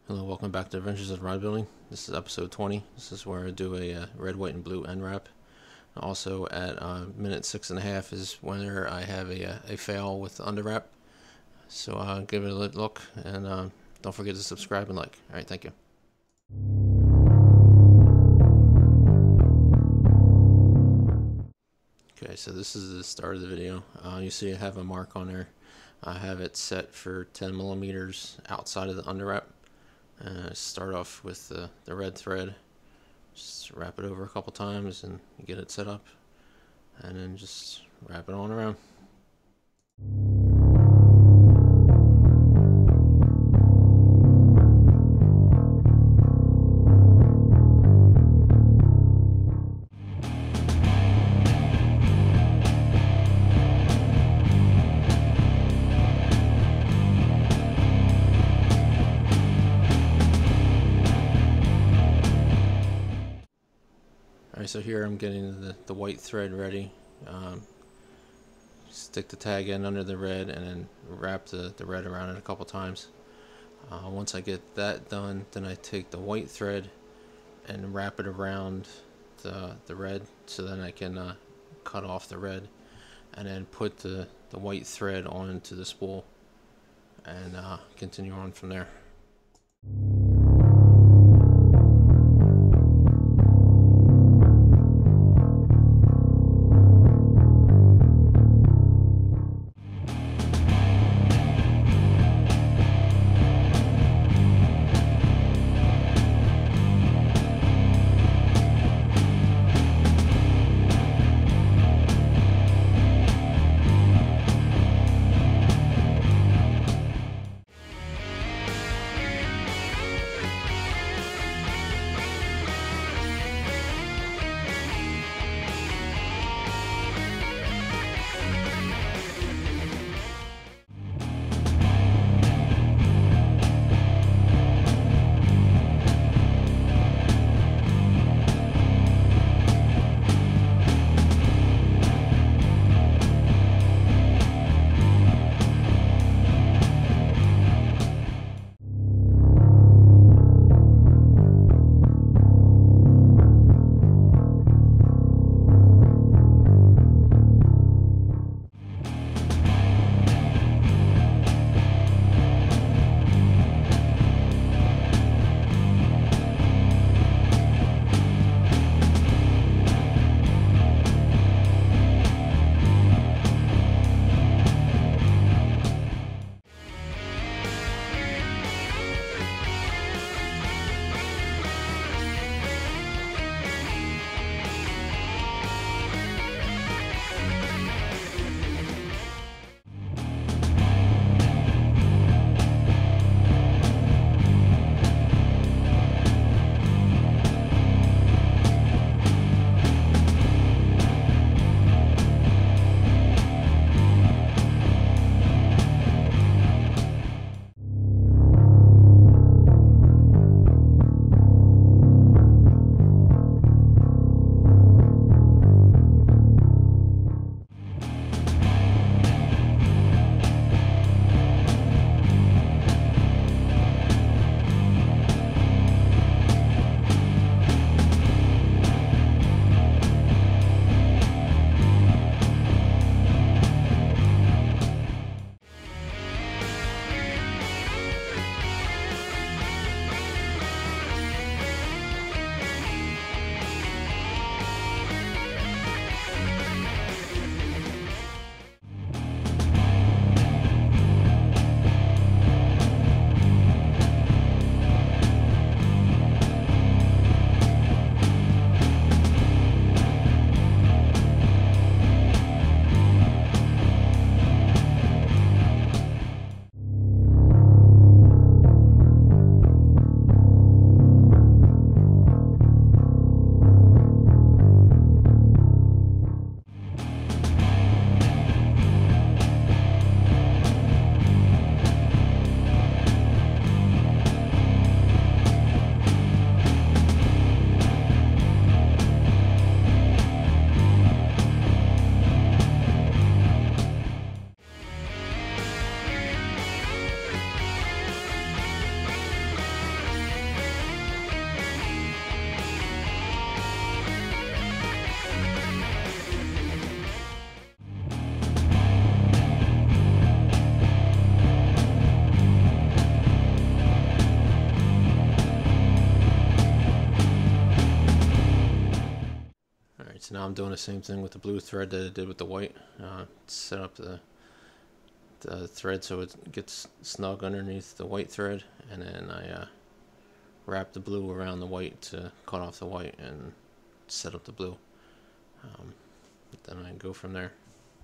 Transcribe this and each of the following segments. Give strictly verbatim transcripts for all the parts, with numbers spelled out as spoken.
Hello, welcome back to Adventures of Rod Building. This is episode twenty. This is where I do a uh, red, white, and blue end wrap. Also at uh, minute six and a half is whenever I have a, a fail with the under wrap. So uh, give it a look, and uh, don't forget to subscribe and like. Alright, thank you. Okay, so this is the start of the video. Uh, you see I have a mark on there. I have it set for ten millimeters outside of the under wrap. Uh, start off with the, the red thread, just wrap it over a couple times and get it set up, and then just wrap it on around. Alright, so here I'm getting the, the white thread ready. Um, stick the tag in under the red and then wrap the, the red around it a couple times. Uh, once I get that done, then I take the white thread and wrap it around the, the red, so then I can uh, cut off the red and then put the, the white thread onto the spool and uh, continue on from there. So now I'm doing the same thing with the blue thread that I did with the white. Uh, set up the, the thread so it gets snug underneath the white thread, and then I uh, wrap the blue around the white to cut off the white and set up the blue. Um, then I go from there.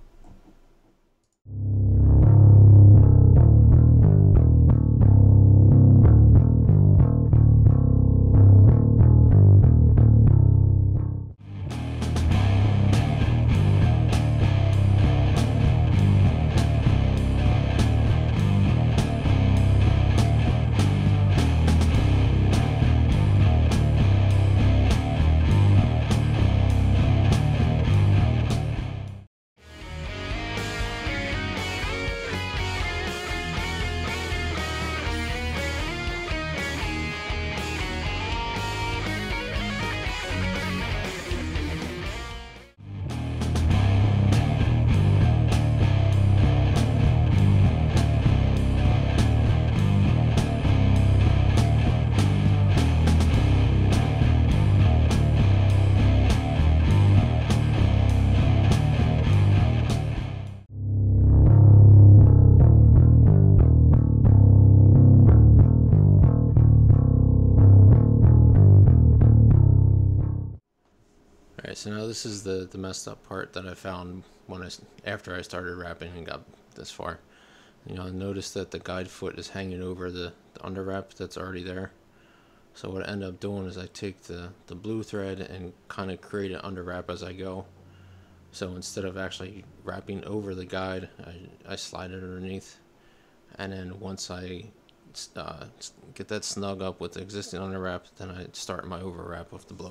Alright, so now this is the, the messed up part that I found when I, after I started wrapping and got this far. You know, I noticed that the guide foot is hanging over the, the under wrap that's already there. So what I end up doing is I take the, the blue thread and kind of create an under wrap as I go. So instead of actually wrapping over the guide, I, I slide it underneath. And then once I uh, get that snug up with the existing under wrap, then I start my over wrap of the blue.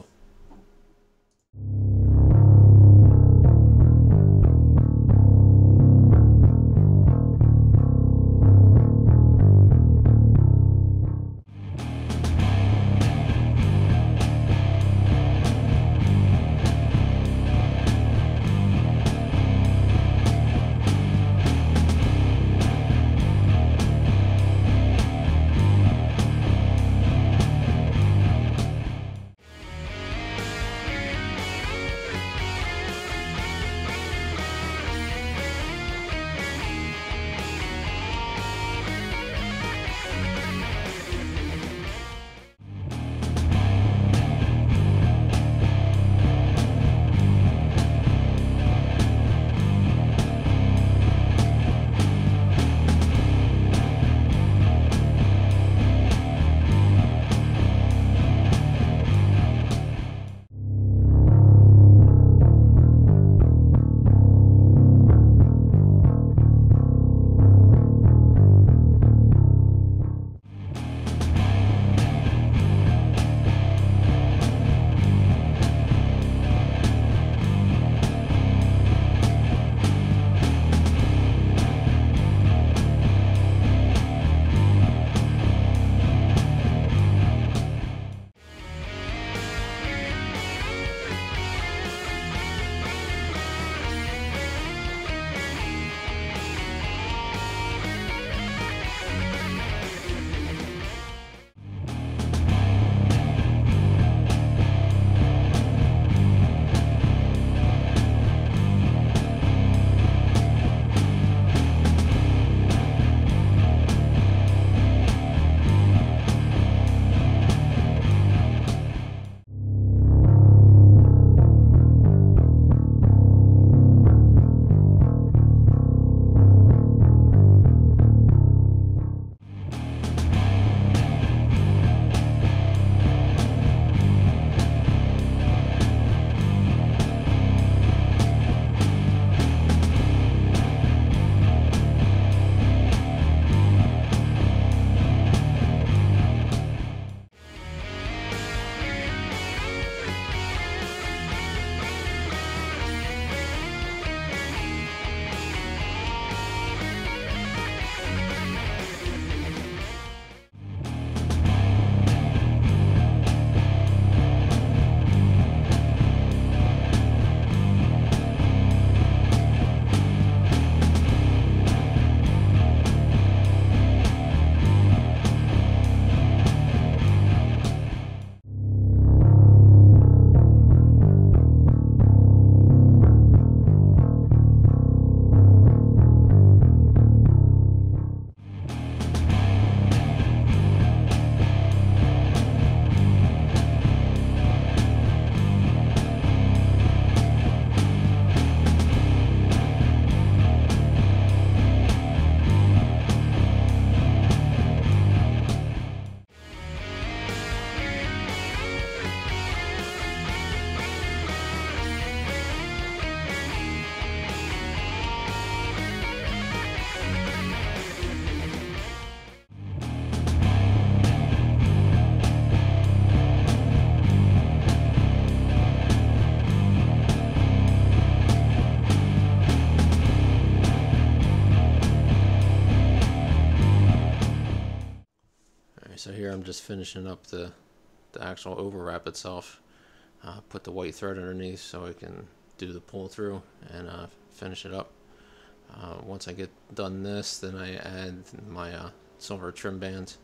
Alright, so here I'm just finishing up the, the actual overwrap itself. Uh, put the white thread underneath so I can do the pull through and uh, finish it up. Uh, once I get done this, then I add my uh, silver trim bands.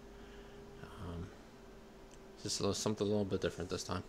Um, just a little, something a little bit different this time.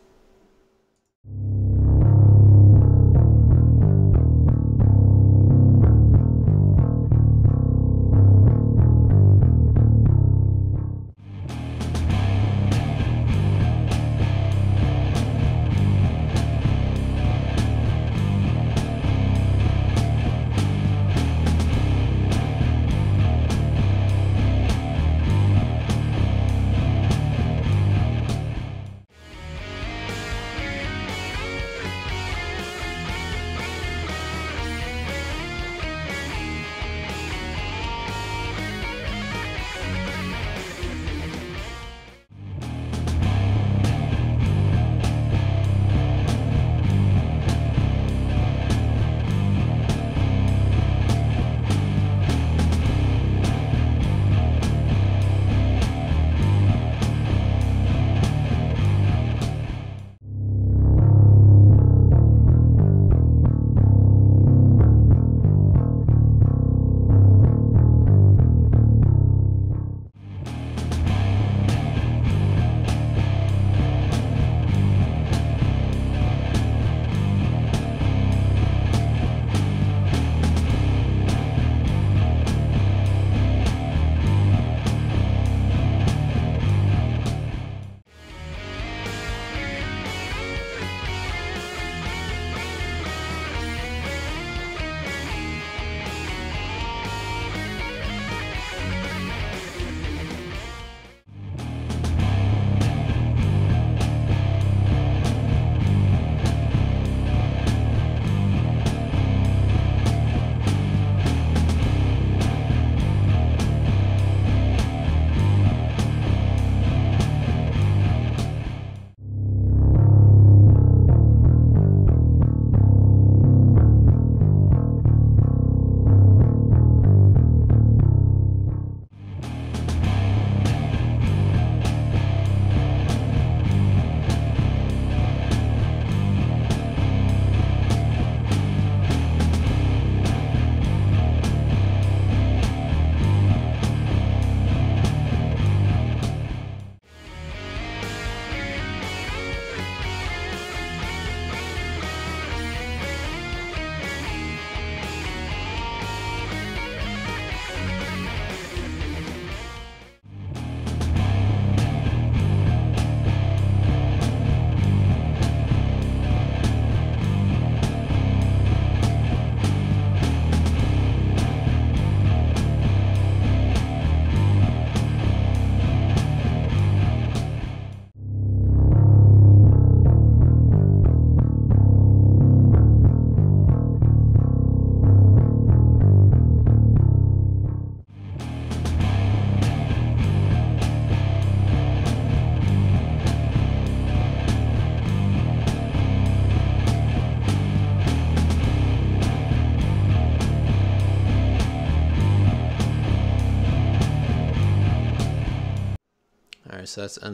Alright, so that's